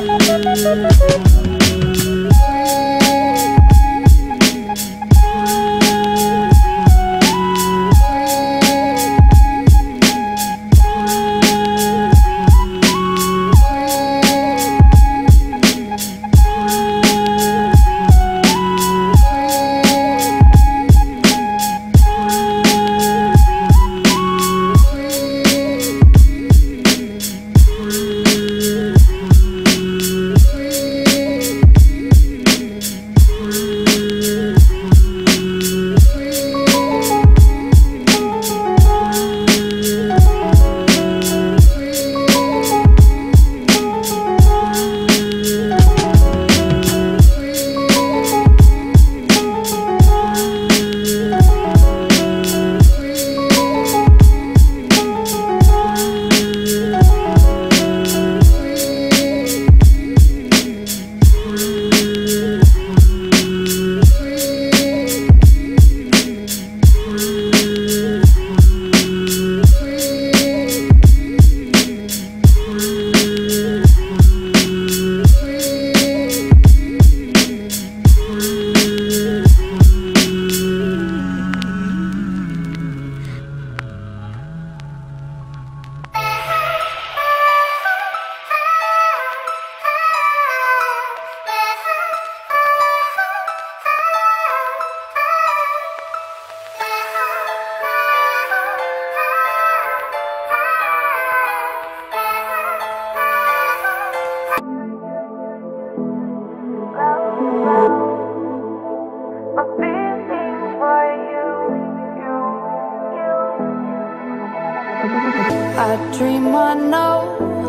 I dream I know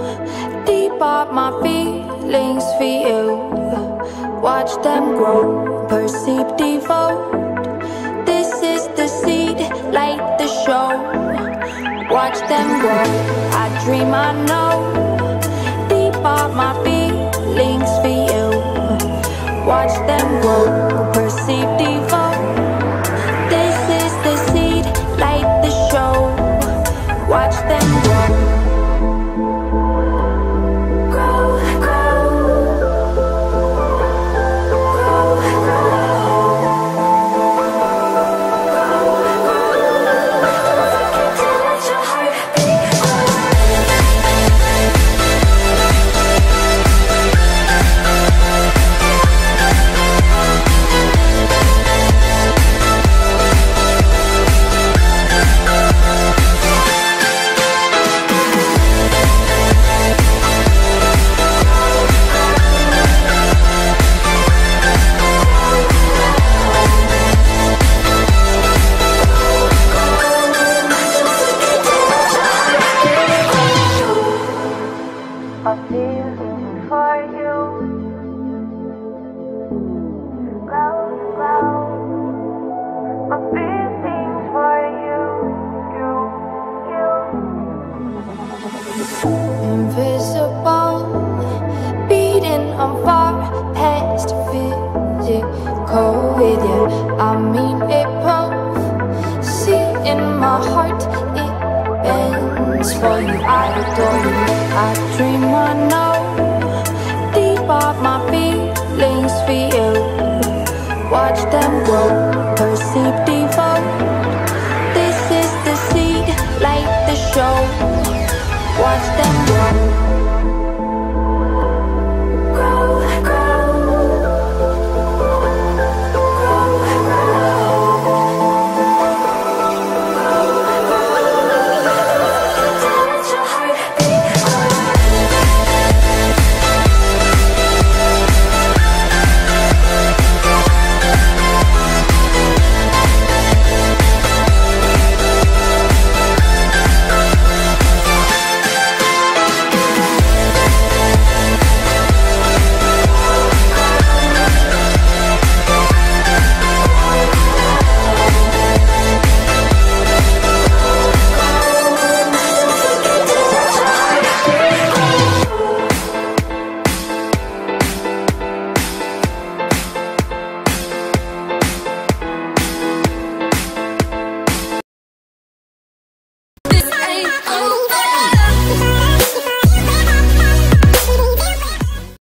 deep up my feelings for you. Watch them grow, perceive, devote. This is the seed, light the show. Watch them grow. I dream I know deep up my feelings for you. Watch them grow, perceive, devote. This is the seed, light the show. Watch them grow. Invisible, beating on far past physical with you. I mean it both. See in my heart, it bends for you. I adore